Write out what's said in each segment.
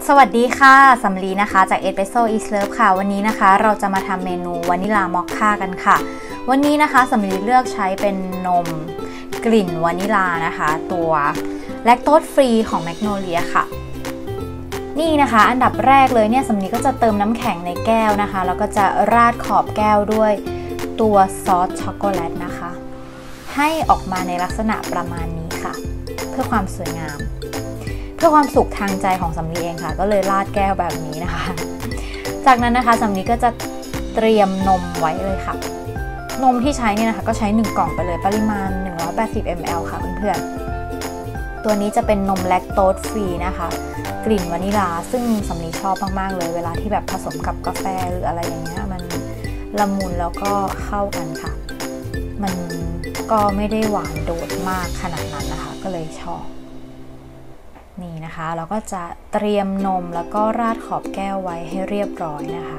สวัสดีค่ะสำลีนะคะจาก Espresso is Love ค่ะวันนี้นะคะเราจะมาทำเมนูวานิลามอคค่ากันค่ะวันนี้นะคะสำลีเลือกใช้เป็นนมกลิ่นวานิลานะคะตัวแลคโตสฟรีของแมกโนเลียค่ะนี่นะคะอันดับแรกเลยเนี่ยสำลีก็จะเติมน้ำแข็งในแก้วนะคะแล้วก็จะราดขอบแก้วด้วยตัวซอสช็อกโกแลตนะคะให้ออกมาในลักษณะประมาณนี้ค่ะเพื่อความสวยงามเพื่อความสุขทางใจของสำลีเองค่ะก็เลยราดแก้วแบบนี้นะคะจากนั้นนะคะสำลีก็จะเตรียมนมไว้เลยค่ะนมที่ใช้เนี่ยนะคะก็ใช้1กล่องไปเลยปริมาณ180 ml ค่ะเพื่อนๆตัวนี้จะเป็นนมแลคโตสฟรีนะคะกลิ่นวานิลาซึ่งสำลีชอบมากๆเลยเวลาที่แบบผสมกับกาแฟหรืออะไรอย่างเงี้ยมันละมุนแล้วก็เข้ากันค่ะมันก็ไม่ได้หวานโดดมากขนาดนั้นนะคะก็เลยชอบนี่นะคะเราก็จะเตรียมนมแล้วก็ราดขอบแก้วไว้ให้เรียบร้อยนะคะ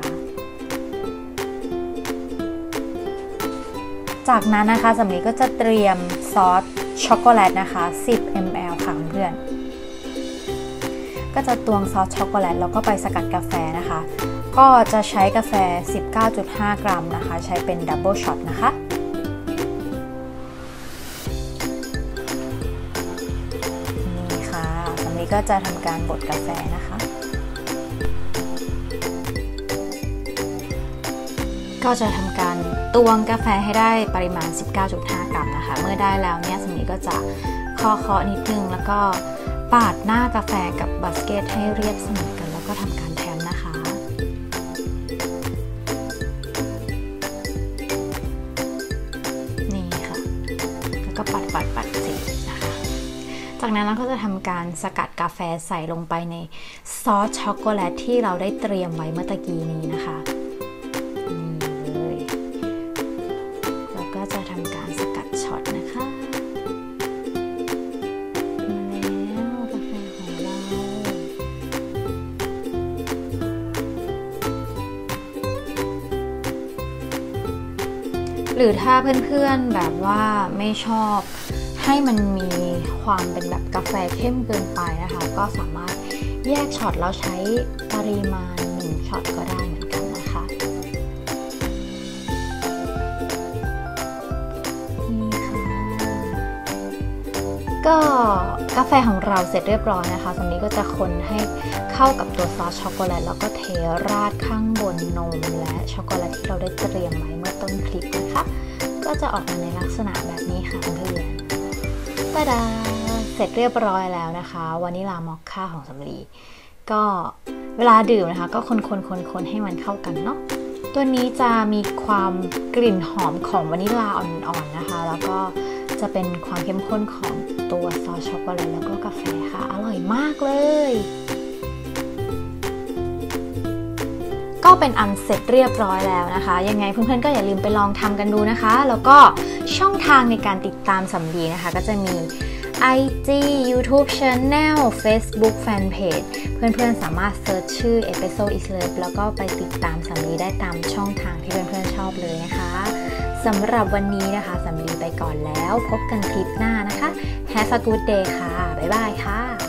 จากนั้นนะคะสำลีก็จะเตรียมซอสช็อกโกแลตนะคะ10 ml ค่ะเพื่อนๆก็จะตวงซอสช็อกโกแลตแล้วก็ไปสกัดกาแฟนะคะก็จะใช้กาแฟ 19.5 กรัมนะคะใช้เป็นดับเบิลช็อตนะคะก็จะทำการบดกาแฟนะคะก็จะทำการตวงกาแฟให้ได้ปริมาณ 19.5 กรัมนะคะเมื่อได้แล้วเนี่ยสำลีก็จะเคาะนิดนึงแล้วก็ปาดหน้ากาแฟกับบาสเกตให้เรียบเสมอกันแล้วก็ทำการแทมนะคะนี่ค่ะแล้วก็ปัดสิจากนั้นเราก็จะทำการสกัดกาแฟใส่ลงไปในซอสช็อกโกแลตที่เราได้เตรียมไว้เมื่อตะกี้นี้นะคะนี่เลยแล้วก็จะทำการสกัดช็อตนะคะมาแล้วกาแฟของเราหรือถ้าเพื่อนๆแบบว่าไม่ชอบให้มันมีความเป็นแบบกาแฟเข้มเกินไปนะคะก็สามารถแยกช็อตแล้วใช้ปริมาณ1ช็อตก็ได้เหมือนกันนะคะนี่ค่ะก็กาแฟของเราเสร็จเรียบร้อยนะคะตรงนี้ก็จะคนให้เข้ากับตัวซอสช็อกโกแลตแล้วก็เทราดข้างบนนมและช็อกโกแลตที่เราได้เตรียมไว้เมื่อต้นคลิปนะคะก็จะออกมาในลักษณะแบบนี้ค่ะเพื่อนตาดาเสร็จเรียบร้อยแล้วนะคะวานิลามอคค่าของสำลีก็เวลาดื่มนะคะก็คนให้มันเข้ากันเนาะตัวนี้จะมีความกลิ่นหอมของวานิลาอ่อนๆนะคะแล้วก็จะเป็นความเข้มข้นของตัวซอสช็อกโกแลตแล้วก็กาแฟค่ะอร่อยมากเลยก็เป็นอันเสร็จเรียบร้อยแล้วนะคะยังไงเพื่อนๆก็อย่าลืมไปลองทำกันดูนะคะแล้วก็ช่องทางในการติดตามสำลีนะคะก็จะมี IG YouTube Channel Facebook Fanpage เพื่อนๆสามารถเซิร์ชชื่อ Espresso is Love แล้วก็ไปติดตามสำลีได้ตามช่องทางที่เพื่อนๆชอบเลยนะคะสำหรับวันนี้นะคะสำลีไปก่อนแล้วพบกันคลิปหน้านะคะ Have a good day ค่ะบ๊ายบายค่ะ